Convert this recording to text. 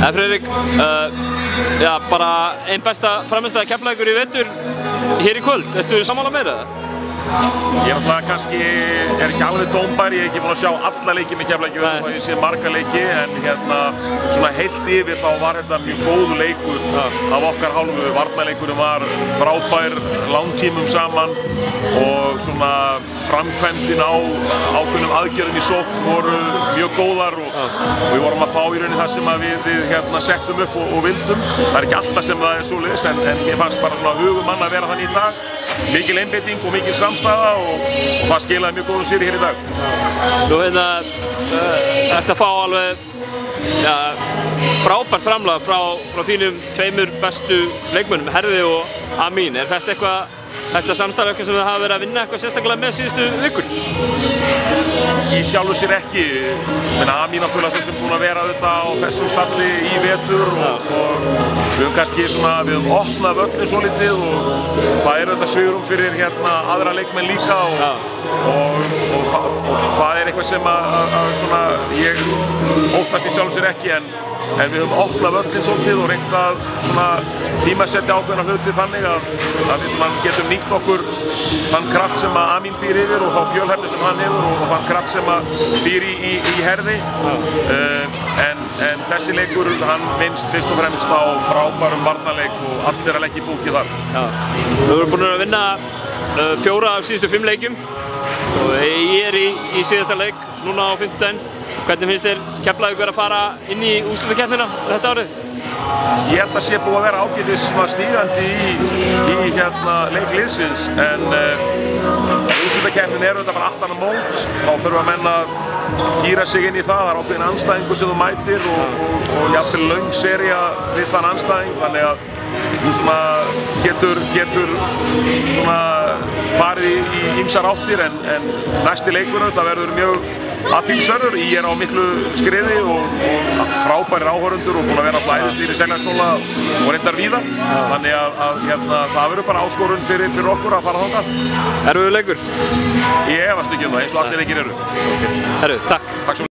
Friðrik, já, bara einn besta frammistaða Keflavíkur í vetur hér í kvöld. Ertu sammála meira það? Ég er kannski ekki alveg dómbær, ég hef ekki búin að sjá alla leiki með Keflavík og ég sé marga leiki, en svona heilt yfir þá var þetta mjög góðu leikur af okkar hálfu. Varnarleikurinn var frábær, langtímum saman og svona framkvæmdin á ákveðnum aðgerðum í sókn voru mjög góðar og við vorum að fá í rauninni það sem við settum upp og vildum. Það er ekki alltaf sem það er svoleiðis, en ég fannst bara svona hugum manna að vera þannig í dag. Mikil einbeiting og mikil samstaða og það skilaði mjög góðum sigri hér í dag. Nú eftir að fá alveg frábært framlag frá þínum tveimur bestu leikmönnum, Herði og Amin. Er þetta samstarf sem þið hafa verið að vinna eitthvað sérstaklega með síðustu vikur? Í sjálfu sér ekki. Amin náttúrulega svo sem búin að vera þetta á þessum stalli í vetur og við höfum opnað völlin svolítið og það er þetta svigrúm fyrir aðra leikmenn líka og það er eitthvað sem ég óttast í sjálfu sér ekki, en við höfum opnað völlin svolítið og reynt að tímasetja ákveðna hluti þannig að við getum nýtt okkur þann kraft sem Amin býr yfir og þá fjölhæfni sem hann hefur og þann kraft sem býr í Herði. En þessi leikur, hann minnst fyrst og fremst á frábærum varnarleik og allir að leggja í búkið þar. Við erum búin að vinna 4 af síðustu 5 leikjum og ég er í síðasta leik núna á 5. Hvernig finnst þér Keflavík að fara inn í úrslitakeppnina þetta árið? Ég held að sé búið að vera ágætis stígandi í leik liðsins, en úrslitakeppnin er auðvitað bara allt annað mót. Þá þurfa menn að gíra sig inn í það. Það er ákveðin andstæðingur sem þú mætir og jafnvel löng sería við þann andstæðing, þannig að þú getur farið í ýmsar áttir, en næsti leikur auðvitað verður mjög athyglisverður. Ég er á miklu skriði og frábærir áhorfendur og búin að vera á æðislífi í Seljaskóla og reyndar víða, þannig að það verður bara áskorun fyrir okkur að fara þangað. Erfiður leikur? Ég efast ekki um það, eins og allir leikir eru. Herru, takk.